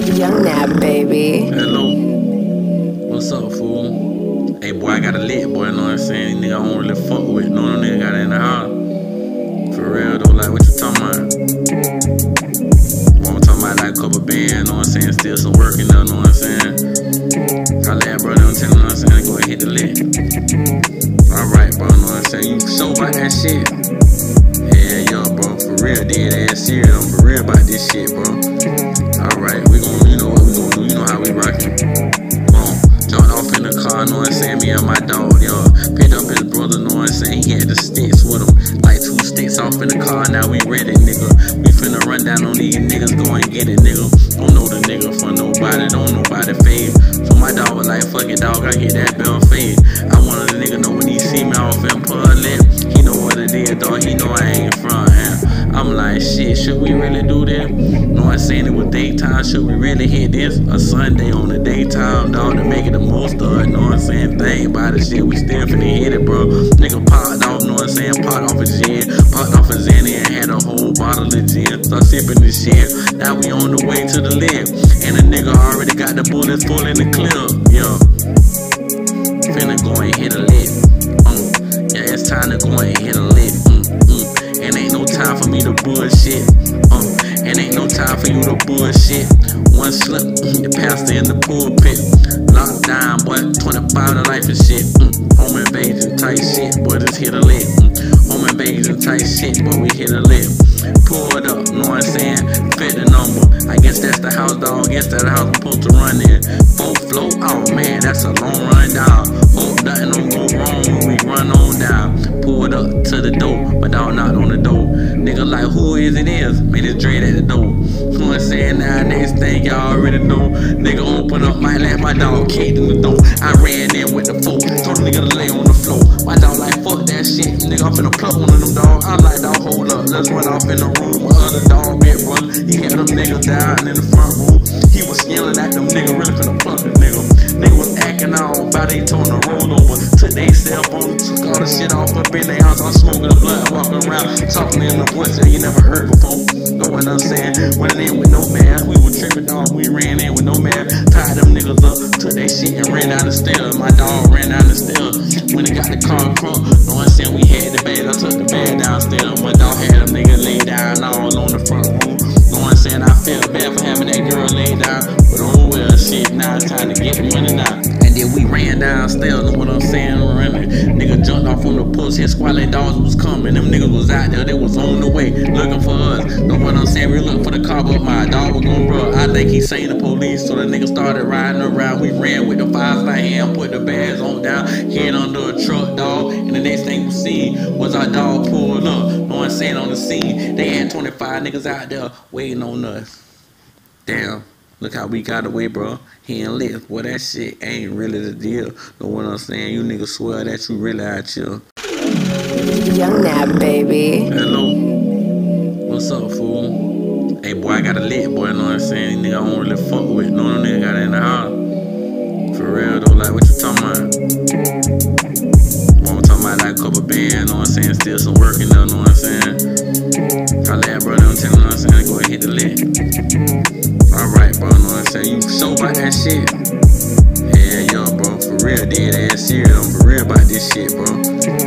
Young Nap, baby. Hello. What's up, fool? Hey, boy, I got a lit, boy, know what I'm saying? Nigga, I don't really fuck with. No nigga got it in the house. For real, though, like, what you talking about? I'm talking about, like, a couple bands, know what I'm saying? Still some work in there, know what I'm saying? I let brother, I'm telling you, know what I'm saying? Go ahead, hit the lit. Alright, bro, know what I'm saying? You so about that shit? Yeah, yo, bro, for real, dead ass serious. I'm for real about this shit, bro. Alright, we gon', you know what we gon' do, you know how we rockin'. Jumped off in the car, know what I'm saying? Me and my dog, yo. Picked up his brother, know what I'm saying? He had the sticks with him. Like 2 sticks off in the car, now we ready, nigga. We finna run down on these niggas, go and get it, nigga. Don't know the nigga for nobody, don't nobody fade. So my dog was like, fuck it, dog, I get that bell fade. I wanted the nigga know when he see me off in public. He know what it is, dog, he know I ain't front. I'm like, shit, should we really do this? Know what I'm saying? It was daytime, should we really hit this? A Sunday on the daytime, dog, to make it the most of it, know what I'm saying? Think about it, shit, we still finna hit it, bro. Nigga popped off, know what I'm saying? Popped off a gin, popped off a Zenny and had a whole bottle of gin. Start sipping this shit, now we on the way to the lid. And the nigga already got the bullets full in the clip, yo. Finna go and hit a lick. Yeah, it's time to go and hit a lick. And ain't no time for me to bullshit. And ain't no time for you to bullshit. One slip, the pastor in the pulpit. Locked down, boy, 25 to life and shit. Home invasion type shit, boy, just hit a lick. Home invasion type shit, boy, we hit a lick. Pull it up, know what I'm saying? Fit the number. I guess that's the house, dog. Guess that's the house I'm supposed to run in. 4th floor, oh man, that's a long run down. Hope nothing don't go wrong when we run on down. Pulled up to the door, my dog knocked on the door. Nigga like, who is it is? Man, it's Dre at the door. Know what I'm saying? Now next thing y'all already know. Nigga open up my lap, my dog kicked in the door. I ran in with the fork, told the nigga to lay on the floor. My dog like, fuck that shit, nigga, I'm finna pluck one of them dog. I'm like, dog, hold up, let's run off in the room. My other dog bit run, he had them niggas down in the front room. He was yelling at them nigga, really finna pluck the nigga. Nigga was acting all about it, told him to roll over. Took they cell phone, took all the shit off up in their house. I'm smoking the blunt, walking around, talking in the voice that you never heard before. Know what I'm saying? Running in with no man, we were tripping dog, we ran in with no man. Tied them niggas up, took they shit and ran down the stairs. My dog ran down the stairs. When it got the car crunk, know what I'm saying? We had the bag, I took the bag downstairs. My dog had them niggas lay down all on the front room. Know what I'm saying? I felt bad for having that girl lay down, but oh well, shit, now it's time to get the money now. And then we ran downstairs, know what I'm saying? Running. Nigga jumped off on the post, his squalid dogs was coming. Them niggas was out there, they was on the way, looking for us. Know what I'm saying? We looked for the car, but my dog was gon' run. I think he seen the police, so the nigga started riding around. We ran with the 5-light hand, put the bags on down, hid under a truck, dog. And the next thing we seen was our dog pulled up. Know what I'm saying? On the scene, they had 25 niggas out there waiting on us. Damn. Look how we got away, bro. He ain't lit. Boy, that shit ain't really the deal. Know what I'm saying? You niggas swear that you really out here. Young Nap, baby. Hello. What's up, fool? Hey, boy, I got a lit, boy. Know what I'm saying? Nigga, I don't really fuck with. No nigga got it in the house. For real, though, like, what you talking about? I'm talking about, like, a couple bands, know what I'm saying? Still some work in there, know what I'm saying? I let brother, I'm telling you, know what I'm saying? Go ahead, hit the lit. Alright, bro, know what I'm saying? You so about that shit? Yeah, yo, bro, for real, dead ass serious. I'm for real about this shit, bro.